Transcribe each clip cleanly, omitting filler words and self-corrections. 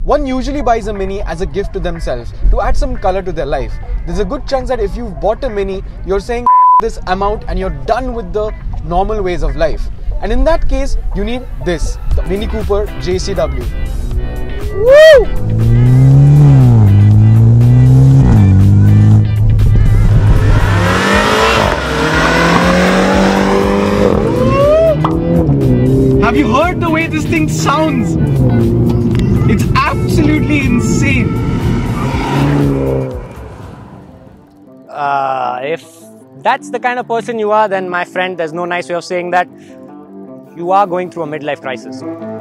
One usually buys a Mini as a gift to themselves to add some color to their life. There's a good chance that if you've bought a Mini, you're saying this amount and you're done with the normal ways of life. And in that case, you need this, the Mini Cooper JCW. Woo! Have you heard the way this thing sounds? It's absolutely insane. If that's the kind of person you are, then my friend, there's no nice way of saying that. You are going through a midlife crisis.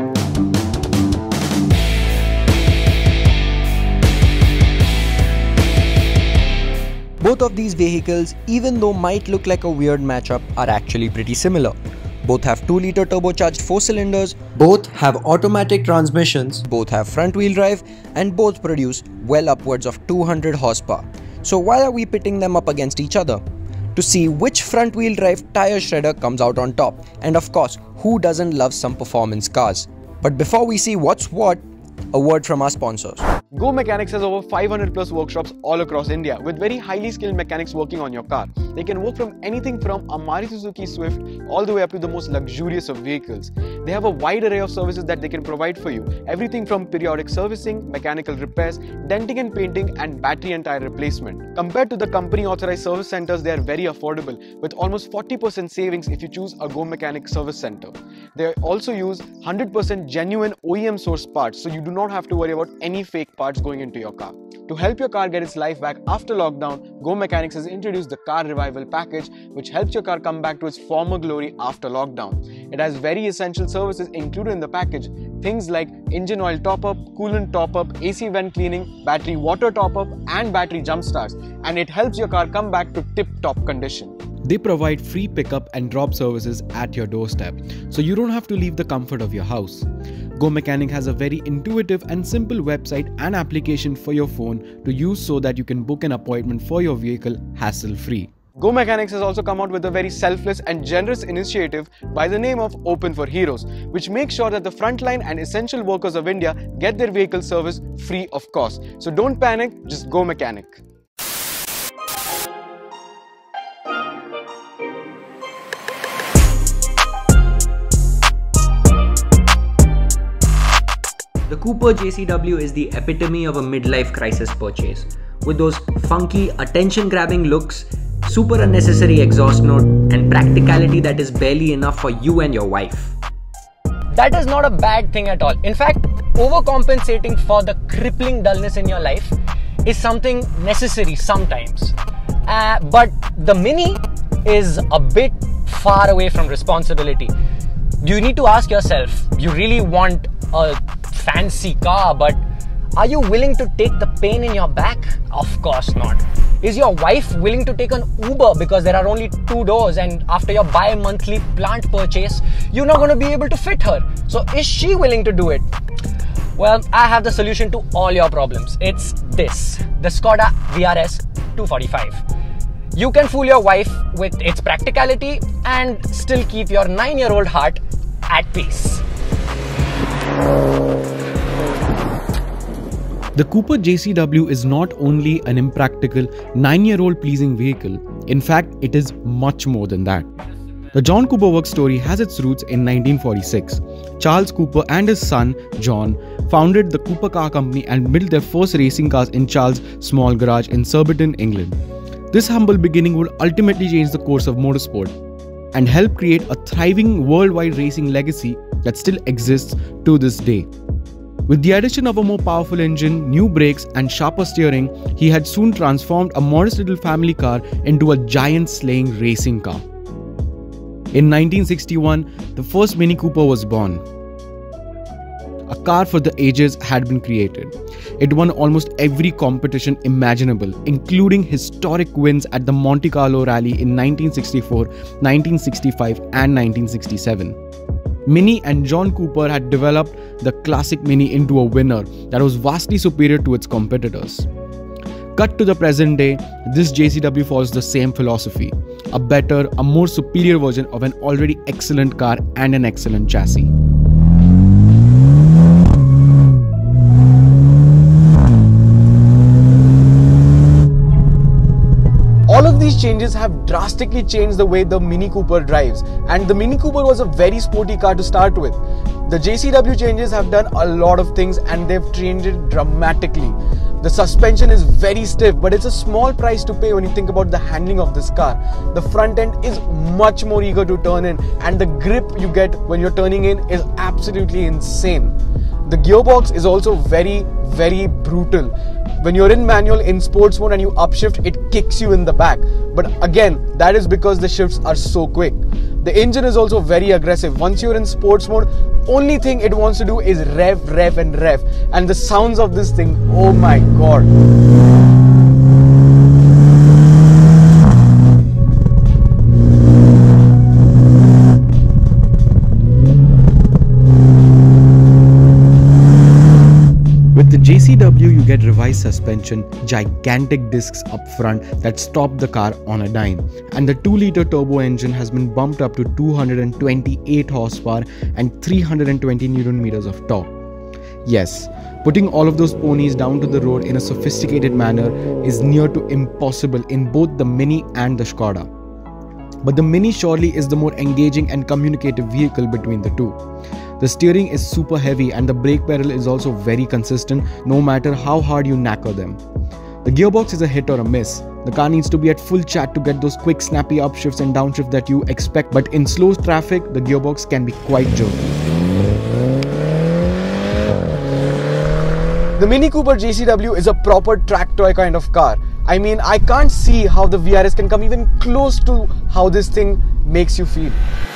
Both of these vehicles, even though might look like a weird matchup, are actually pretty similar. Both have 2-liter turbocharged 4 cylinders, both have automatic transmissions, both have front-wheel drive, and both produce well upwards of 200 horsepower. So why are we pitting them up against each other? To see which front-wheel drive tire shredder comes out on top, and of course, who doesn't love some performance cars? But before we see what's what, a word from our sponsors. Go Mechanics has over 500 plus workshops all across India with very highly skilled mechanics working on your car. They can work from anything from a Maruti Suzuki Swift all the way up to the most luxurious of vehicles. They have a wide array of services that they can provide for you. Everything from periodic servicing, mechanical repairs, denting and painting, and battery and tire replacement. Compared to the company authorized service centers, they are very affordable with almost 40% savings if you choose a Go Mechanics service center. They also use 100% genuine OEM source parts, so you do not have to worry about any fake parts going into your car. To help your car get its life back after lockdown, Go Mechanics has introduced the Car Revival Package, which helps your car come back to its former glory after lockdown. It has very essential services included in the package, things like engine oil top-up, coolant top-up, AC vent cleaning, battery water top-up, and battery jump starts, and it helps your car come back to tip-top condition. They provide free pickup and drop services at your doorstep, so you don't have to leave the comfort of your house. Go Mechanic has a very intuitive and simple website and application for your phone to use so that you can book an appointment for your vehicle hassle-free. Go Mechanics has also come out with a very selfless and generous initiative by the name of Open for Heroes, which makes sure that the frontline and essential workers of India get their vehicle service free of cost. So don't panic, just go Mechanic. The Cooper JCW is the epitome of a midlife crisis purchase. With those funky, attention-grabbing looks, super unnecessary exhaust note, and practicality that is barely enough for you and your wife. That is not a bad thing at all. In fact, overcompensating for the crippling dullness in your life is something necessary sometimes. But the Mini is a bit far away from responsibility. You need to ask yourself, you really want a fancy car, but are you willing to take the pain in your back? Of course not. Is your wife willing to take an Uber because there are only 2 doors and after your bi-monthly plant purchase, you're not going to be able to fit her? So is she willing to do it? Well, I have the solution to all your problems. It's this, the Skoda VRS 245. You can fool your wife with its practicality and still keep your 9-year-old heart at peace. The Cooper JCW is not only an impractical 9-year-old pleasing vehicle, in fact it is much more than that. The John Cooper work story has its roots in 1946. Charles Cooper and his son John founded the Cooper Car Company and built their first racing cars in Charles' small garage in Surbiton, England. This humble beginning would ultimately change the course of motorsport and help create a thriving worldwide racing legacy that still exists to this day. With the addition of a more powerful engine, new brakes and sharper steering, he had soon transformed a modest little family car into a giant-slaying racing car. In 1961, the first Mini Cooper was born. A car for the ages had been created. It won almost every competition imaginable, including historic wins at the Monte Carlo Rally in 1964, 1965 and 1967. Mini and John Cooper had developed the classic Mini into a winner that was vastly superior to its competitors. Cut to the present day, this JCW follows the same philosophy. A better, a more superior version of an already excellent car and an excellent chassis. changes have drastically changed the way the Mini Cooper drives. And the Mini Cooper was a very sporty car to start with. The JCW changes have done a lot of things and they've changed it dramatically. The suspension is very stiff, but it's a small price to pay when you think about the handling of this car. The front end is much more eager to turn in, and the grip you get when you're turning in is absolutely insane. The gearbox is also very, very brutal. When you're in manual, in sports mode and you upshift, it kicks you in the back. But again, that is because the shifts are so quick. The engine is also very aggressive. Once you're in sports mode, only thing it wants to do is rev, rev and rev. And the sounds of this thing, oh my god. With the JCW, you get revised suspension, gigantic discs up front that stop the car on a dime, and the 2-liter turbo engine has been bumped up to 228 horsepower and 320 Newton meters of torque. Yes, putting all of those ponies down to the road in a sophisticated manner is near to impossible in both the Mini and the Skoda. But the Mini surely is the more engaging and communicative vehicle between the two. The steering is super heavy and the brake pedal is also very consistent no matter how hard you knacker them. The gearbox is a hit or a miss. The car needs to be at full chat to get those quick snappy upshifts and downshifts that you expect, but in slow traffic the gearbox can be quite jerky. The Mini Cooper JCW is a proper track toy kind of car. I mean, I can't see how the VRS can come even close to how this thing makes you feel.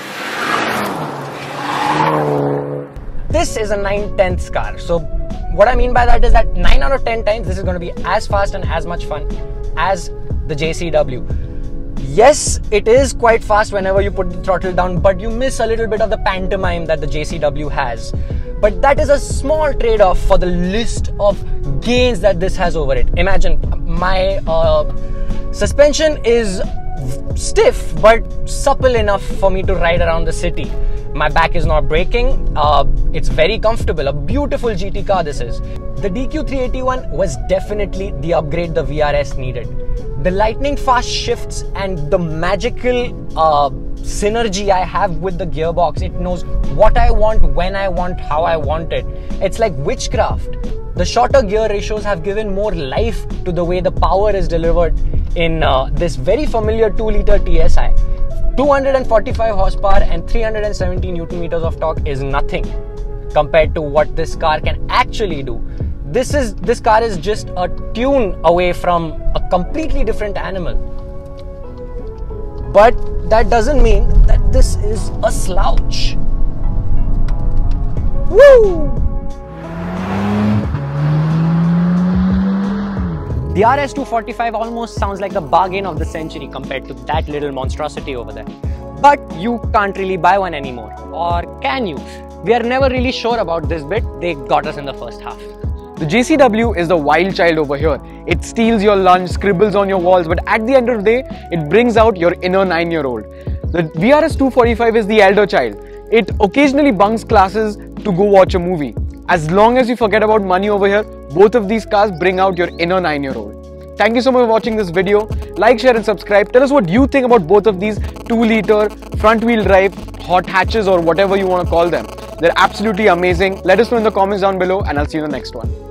This is a 9/10 car. So what I mean by that is that 9 out of 10 times this is going to be as fast and as much fun as the JCW. Yes, it is quite fast whenever you put the throttle down, but you miss a little bit of the pantomime that the JCW has. But that is a small trade-off for the list of gains that this has over it. Imagine my suspension is stiff but supple enough for me to ride around the city. My back is not breaking. It's very comfortable. A beautiful GT car this is. The DQ381 was definitely the upgrade the VRS needed. The lightning fast shifts and the magical synergy I have with the gearbox. It knows what I want, when I want, how I want it. It's like witchcraft. The shorter gear ratios have given more life to the way the power is delivered in this very familiar 2-liter TSI. 245 horsepower and 370 Newton meters of torque is nothing compared to what this car can actually do. This car is just a tune away from a completely different animal. But that doesn't mean that this is a slouch. Woo! The RS245 almost sounds like the bargain of the century compared to that little monstrosity over there. But you can't really buy one anymore. Or can you? We are never really sure about this bit. They got us in the first half. The JCW is the wild child over here. It steals your lunch, scribbles on your walls, but at the end of the day, it brings out your inner 9-year-old. The VRS245 is the elder child. It occasionally bunks classes to go watch a movie. As long as you forget about money over here, both of these cars bring out your inner 9-year-old. Thank you so much for watching this video. Like, share and subscribe. Tell us what you think about both of these 2-liter front-wheel drive hot hatches or whatever you want to call them. They're absolutely amazing. Let us know in the comments down below and I'll see you in the next one.